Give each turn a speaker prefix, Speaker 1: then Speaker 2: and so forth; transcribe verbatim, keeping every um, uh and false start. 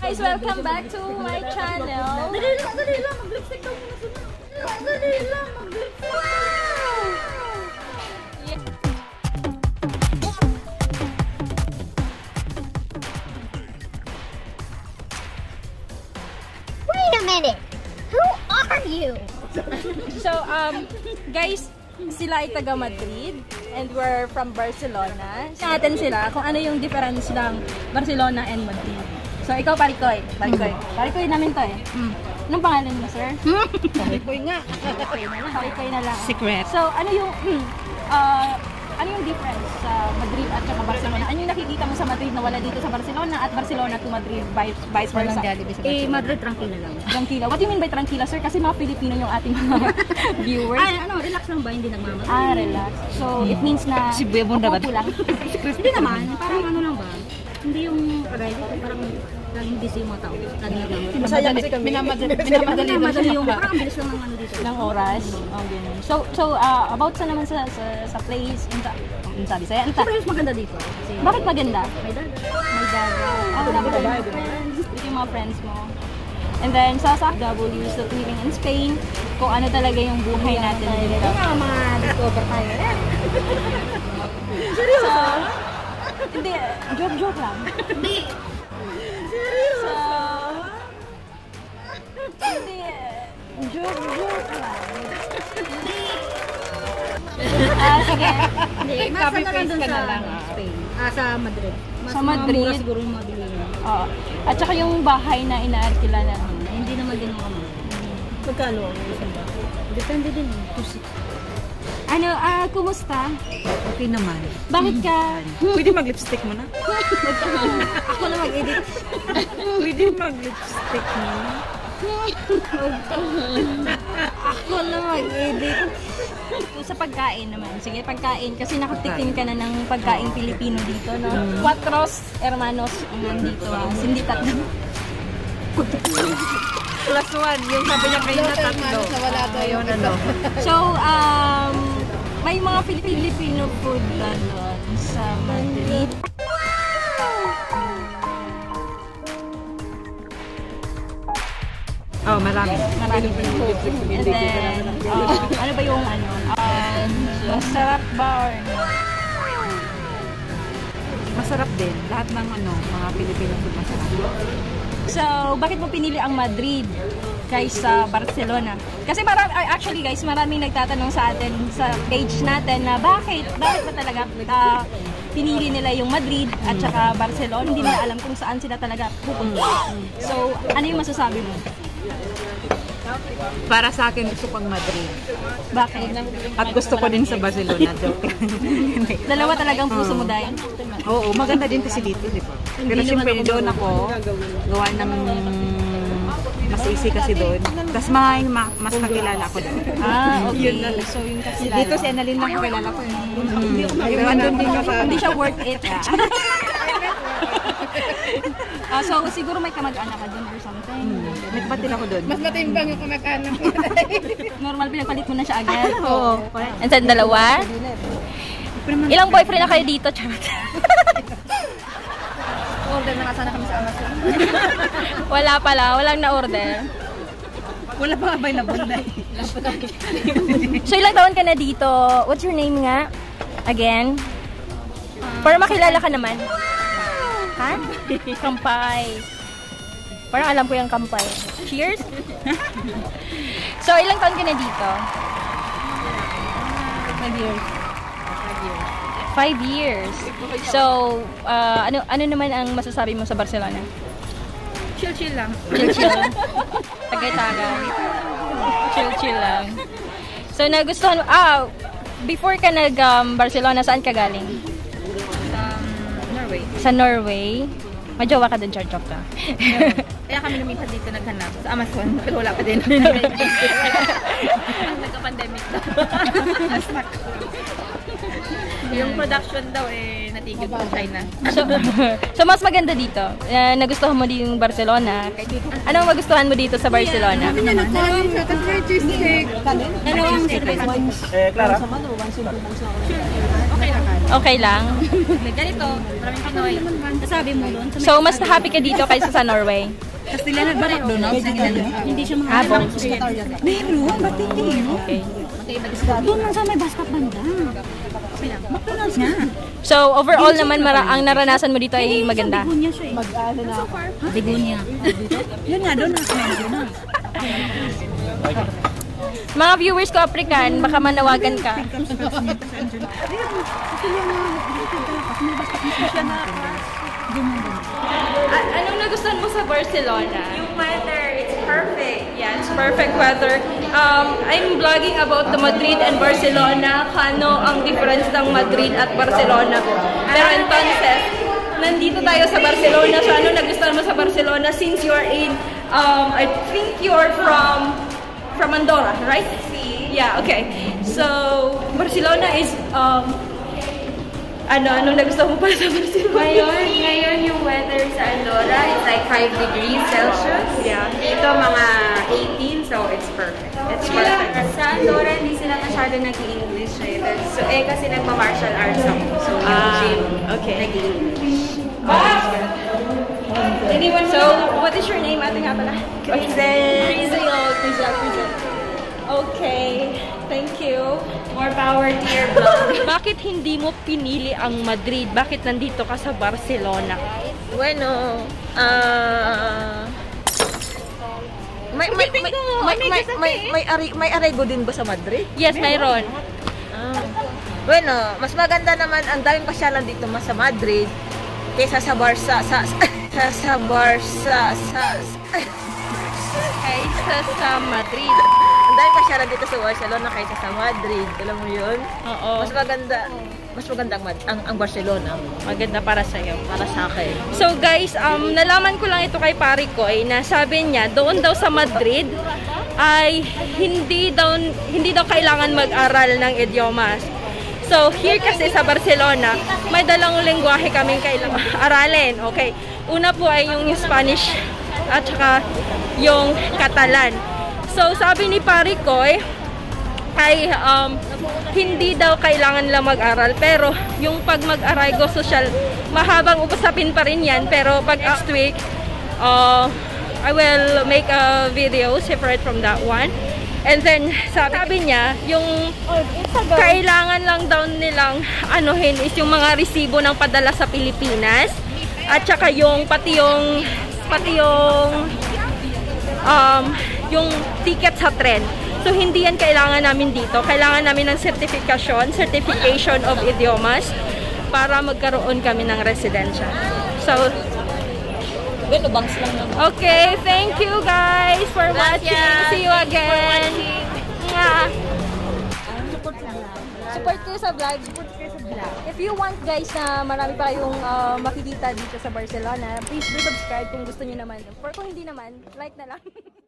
Speaker 1: Guys, welcome back to my channel.
Speaker 2: Dali lang, dali lang. Mag-lipstick ka muna sila. Dali lang, mag-lipstick. Wow!
Speaker 1: Yeah.
Speaker 2: Wait a minute. Who are you?
Speaker 1: So, um, guys, sila ay taga Madrid and we're from Barcelona. Natin sila kung ano yung difference ng Barcelona and Madrid. So, ikaw, Parikoy. Parikoy. Parikoy namin to eh. Mm. Anong pangalan mo, sir?
Speaker 2: Parikoy nga.
Speaker 1: Parikoy na lang. Parikoy na lang.
Speaker 3: Secret.
Speaker 1: So, ano yung, uh, ano yung difference sa Madrid at saka Barcelona? Ano yung nakikita mo sa Madrid na wala dito sa Barcelona at Barcelona to Madrid, vice, vice versa?
Speaker 2: Eh, Madrid, tranquila lang.
Speaker 1: Tranquila. What do you mean by tranquila, sir? Kasi mga Pilipino yung ating mga viewers.
Speaker 2: Ay, ano, relax lang ba? Hindi nagmamadali.
Speaker 1: Ah, relax. So, it means na
Speaker 3: Si Bebon dapat.
Speaker 1: upo lang.
Speaker 2: Hindi naman. Parang ano lang ba? Hindi yung arrival. Parang laging busy yung mga tao. Laging nagmamadali.
Speaker 3: Masaya kasi kami. Minamadali. Minamadali.
Speaker 2: Minamadali yung parang ang bilis lang ng ano dito.
Speaker 1: Ng oras. Oh, ganun. So, so uh, about sa naman sa sa, sa place, yung, sa, yung sabi sa'yo, anta.
Speaker 2: Pero mas maganda dito. Kasi
Speaker 1: Bakit maganda?
Speaker 2: may dagat.
Speaker 1: May dagat. Oh, dapat yung mga friends. Ito yung mga friends mo. And then, sa S A F W, so living in Spain, kung ano talaga yung buhay natin dito.
Speaker 2: Kaya ma-discover tayo.
Speaker 1: So, hindi, joke-joke lang.
Speaker 2: Hindi.
Speaker 1: So, hindi, joke-joke lang. Ah, sige.
Speaker 2: Hindi. Mas
Speaker 3: Copy
Speaker 2: ano lang
Speaker 3: paste
Speaker 2: dun
Speaker 3: ka
Speaker 2: sa
Speaker 3: na lang, ah.
Speaker 2: Spain. Ah, sa Madrid. Mas
Speaker 1: Sa Madrid.
Speaker 2: mura siguro yung mga bilihin.
Speaker 1: Oo. At saka yung bahay na inaarkila na.
Speaker 2: Hindi naman din ako kamay.
Speaker 3: Magkano ang isang ba?
Speaker 2: Depende din. two six.
Speaker 1: Ano, ah, kumusta?
Speaker 3: Okay naman.
Speaker 1: Bakit ka?
Speaker 3: Pwede mag-lipstick mo na?
Speaker 2: Ako na mag-edit.
Speaker 3: Pwede mag-lipstick mo na?
Speaker 1: Ako na mag-edit. Sa pagkain naman. Sige, pagkain. Kasi nakatikim ka na ng pagkain Pilipino dito, no? Cuatros hermanos ang nandito. Ah. Hindi tatlo.
Speaker 3: Plus one. Yung sabi niya kayo na tatlo. Ayaw na no.
Speaker 1: So, um, may mga Filipino food na doon sa Madrid.
Speaker 3: Oh, marami.
Speaker 1: Marami food. And then, uh, ano ba yung ano? Uh, masarap ba or no?
Speaker 3: Masarap din. Lahat ng ano, mga Pilipino food masarap.
Speaker 1: So, bakit mo pinili ang Madrid kaysa Barcelona? Kasi marami, actually guys, maraming nagtatanong sa atin sa page natin na bakit, bakit ba talaga uh, pinili nila yung Madrid at saka Barcelona, hindi nila alam kung saan sila talaga pupunta. So, ano yung masasabi mo?
Speaker 3: Para sa akin, gusto pang Madrid.
Speaker 1: Bakit?
Speaker 3: At gusto ko din sa Barcelona. Joke.
Speaker 1: Dalawa talagang puso mo dahil.
Speaker 3: Oo, maganda din kasi dito, di ba? Pero siyempre doon ako, gawa ng mas easy kasi doon. Tapos may ma mas nakilala ko doon.
Speaker 1: Ah, okay. So, yung kakilala.
Speaker 3: Dito si Annalyn lang kakilala ko. Mm. Pero andun din ka pa.
Speaker 1: Hindi siya worth it. Ah, so, siguro may kamag-anak ka doon or something.
Speaker 3: May kapatid ako doon.
Speaker 2: Mas matimbang yung kamag-anak ko.
Speaker 1: Normal, pinagpalit mo na siya agad.
Speaker 3: Oo.
Speaker 1: And then, dalawa? Ilang boyfriend na kayo dito? Charot.
Speaker 2: Order na nga sana kami sa Amazon.
Speaker 1: Wala pala, walang na-order.
Speaker 3: Wala pa available na.
Speaker 1: So, ilang taon ka na dito? What's your name nga? Again? Para makilala ka naman. Ha? Kampay. Parang alam ko yung kampay. Cheers? So, ilang taon ka na dito?
Speaker 3: Five years.
Speaker 1: Five years. So, uh, ano ano naman ang masasabi mo sa Barcelona?
Speaker 3: Chill-chill lang.
Speaker 1: Chill-chill lang. Tagay-tagay. Chill-chill lang. So, nagustuhan mo, ah, before ka nag-Barcelona, um, saan ka galing?
Speaker 3: Sa Norway.
Speaker 1: Sa Norway. Majowa ka din, Charchok ka.
Speaker 3: Kaya kami lumipat dito naghanap sa Amazon. Pero wala pa din. Nagka-pandemic daw. Na-stuck. Yung production daw eh natigil sa China.
Speaker 1: So, so mas maganda dito. Uh, nagustuhan mo din yung Barcelona. Anong magustuhan mo dito sa Barcelona?
Speaker 2: Dalawang cheesecake. Dalawang
Speaker 4: Eh, Clara?
Speaker 2: okay lang.
Speaker 1: Okay lang.
Speaker 2: Ganito, maraming Pinoy. Sabi mo doon.
Speaker 1: So, mas happy ka dito kaysa sa Norway?
Speaker 3: Kastila na ba doon?
Speaker 2: Hindi siya mga...
Speaker 1: Ah, bon.
Speaker 3: Meron, ba't hindi?
Speaker 1: Okay.
Speaker 2: Doon lang sa may bus stop banda.
Speaker 3: McDonald's nga.
Speaker 1: So, overall naman, mara ang naranasan mo dito ay maganda.
Speaker 2: Begonia siya eh.
Speaker 3: Mag-ano na ako.
Speaker 2: Begonia.
Speaker 3: Yun nga, doon na ako na.
Speaker 1: Mga viewers ko, African, baka manawagan ka. A- anong nagustuhan mo sa Barcelona?
Speaker 4: Yung weather, it's perfect.
Speaker 1: Yeah, it's perfect weather. Um, I'm vlogging about the Madrid and Barcelona, kano ang difference ng Madrid at Barcelona. Pero entonces, nandito tayo sa Barcelona. So, ano nagustuhan mo sa Barcelona since you're in, um, I think you're from, from Andorra, right? Yeah, okay. So, Barcelona is, um, ano, ano nagustuhan mo pa sa Barcelona?
Speaker 4: Ngayon, ngayon yung weather sa Andorra, it's like five degrees Celsius.
Speaker 1: Yeah.
Speaker 4: Dito mga eighteen, so it's perfect. It's perfect. Sa Andorra, hindi sila masyado nag-i-English eh. So, eh, kasi nagma-martial arts ako. So, yung
Speaker 1: Ah,
Speaker 4: gym,
Speaker 1: okay.
Speaker 4: nag-i-English.
Speaker 1: Anyone, so, what is your name? Ate nga pala.
Speaker 4: Crizel.
Speaker 1: Crizel. Crizel, Crizel. Okay, thank you.
Speaker 4: More power to your vlog.
Speaker 1: Bakit hindi mo pinili ang Madrid? Bakit nandito ka sa Barcelona?
Speaker 4: Bueno, ah... may may may may may may may, ari, may arego din ba sa Madrid?
Speaker 1: Yes, mayroon.
Speaker 4: Ah. Bueno, mas maganda naman ang daming pasyalan dito mas sa Madrid kaysa sa Barca sa sa, sa Barca sa
Speaker 1: Kaysa sa Madrid.
Speaker 4: ang daming pasyalan dito sa Barcelona kaysa sa Madrid. Alam mo 'yun?
Speaker 1: Oo.
Speaker 4: Mas maganda mas maganda ang, Mad- ang, ang Barcelona
Speaker 1: Maganda para sa'yo.
Speaker 4: para sa akin.
Speaker 1: So guys, um, nalaman ko lang ito kay pare ko eh, na sabi niya, doon daw sa Madrid ay hindi daw, hindi daw kailangan mag-aral ng idiomas. So here kasi sa Barcelona, may dalawang lengguwahe kaming kailangan aralin. Okay. Una po ay yung Spanish at saka yung Catalan. So sabi ni pare ko eh, ay um, hindi daw kailangan lang mag-aral, pero yung pag mag-araygo social, mahabang upasapin pa rin yan, pero pag next week uh, I will make a video separate from that one. And then sabi, sabi niya yung kailangan lang daw nilang anuhin is yung mga resibo ng padala sa Pilipinas at saka yung pati yung pati yung um, yung ticket sa tren. So, hindi yan kailangan namin dito. Kailangan namin ng certification, certification of idiomas para magkaroon kami ng residensya. So, okay, thank you guys for watching. See you again. Nga. Support kayo sa vlog. Support kayo sa vlog. If you want guys na marami pa kayong uh, makikita dito sa Barcelona, please do subscribe kung gusto niyo naman. Or kung hindi naman, like na lang.